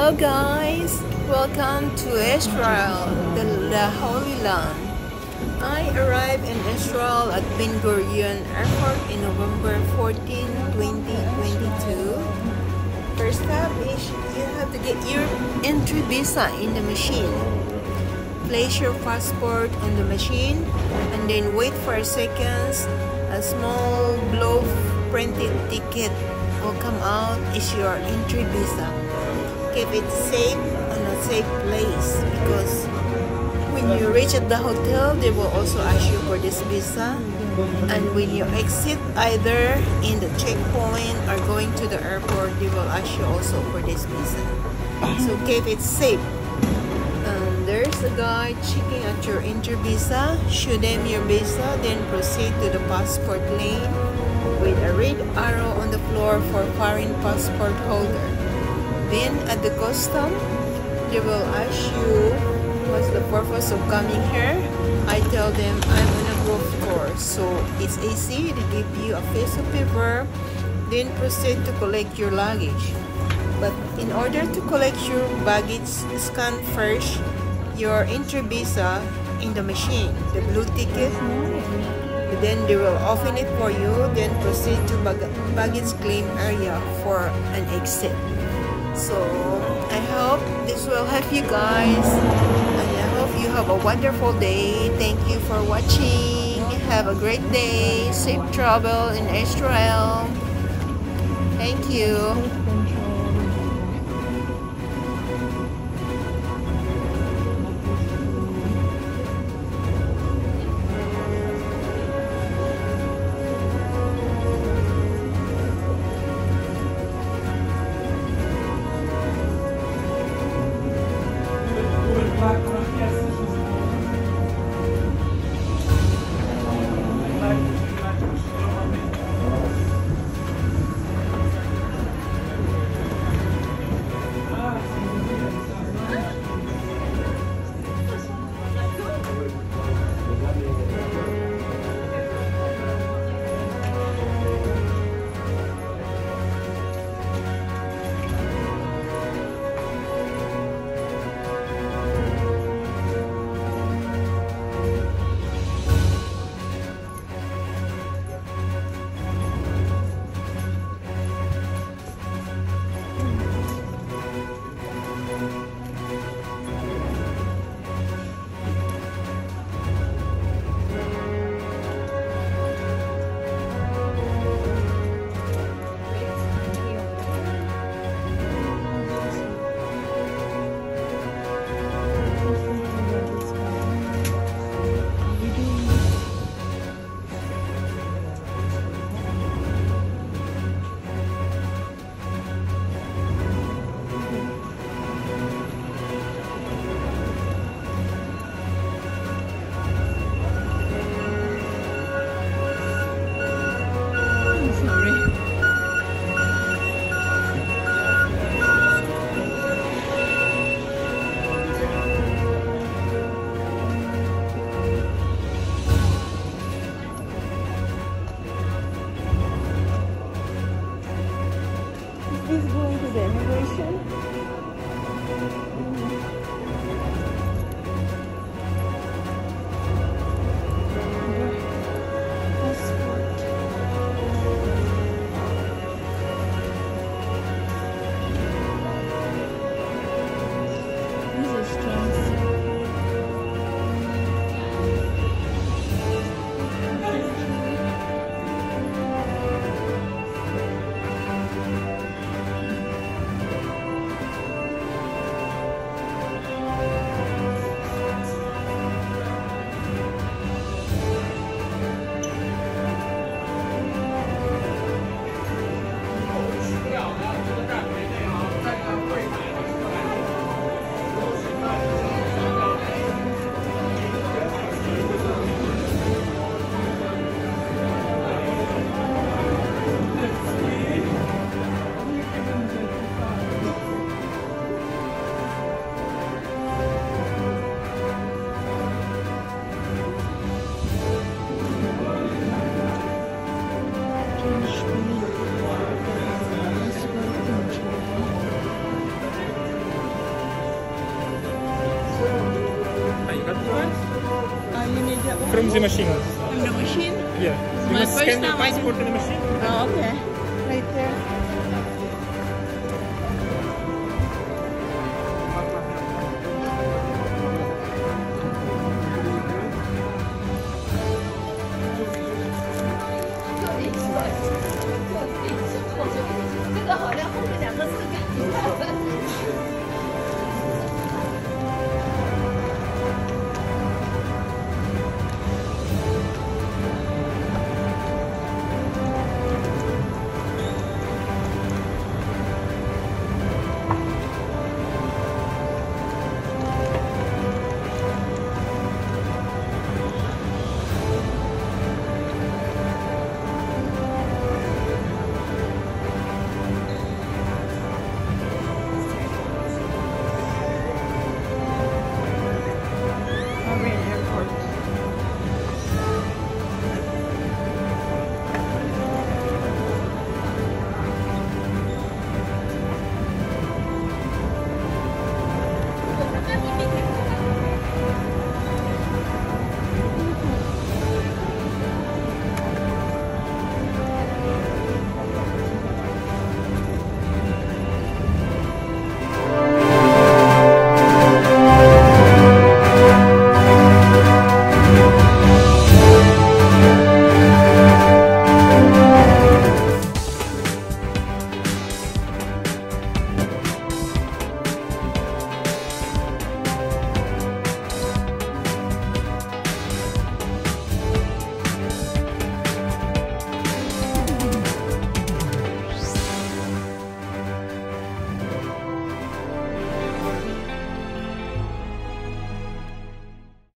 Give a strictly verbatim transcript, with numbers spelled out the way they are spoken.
Hello guys, welcome to Israel, the, the Holy Land. I arrived in Israel at GURION Airport in November fourteenth, twenty twenty-two. First step is you have to get your entry visa in the machine. Place your passport on the machine and then wait for a second. A small blue printed ticket will come out is your entry visa. Keep it safe on a safe place, because when you reach at the hotel they will also ask you for this visa, and when you exit either in the checkpoint or going to the airport they will ask you also for this visa. So keep it safe. Um, there's a guy checking at your entry visa. Show them your visa, then proceed to the passport lane with a red arrow on the floor for foreign passport holder. Then at the custom, they will ask you what's the purpose of coming here. I tell them I'm on a golf course, so it's easy. They give you a piece of paper, then proceed to collect your luggage. But in order to collect your baggage, scan first your entry visa in the machine, the blue ticket. Then they will open it for you, then proceed to bag baggage claim area for an exit. So I hope this will help you guys, and I hope you have a wonderful day. Thank you for watching. Have a great day. Safe travel in Israel. Thank you. Is going to the immigration. from the machine. From the machine? Yeah. It's You my must first scan the time I passport in the machine. Oh, okay. Right there.